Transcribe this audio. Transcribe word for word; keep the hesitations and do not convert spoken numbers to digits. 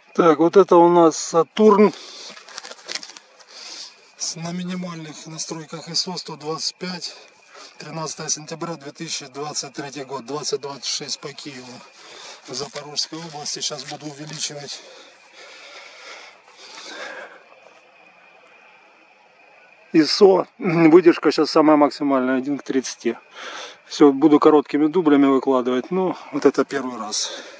Так, вот это у нас Сатурн на минимальных настройках ай эс о сто двадцать пять, тринадцатое сентября две тысячи двадцать третий год, двадцать двадцать шесть по Киеву, в Запорожской области. Сейчас буду увеличивать ай эс о, выдержка сейчас самая максимальная, один к тридцати. Все, буду короткими дублями выкладывать, ну вот это первый раз.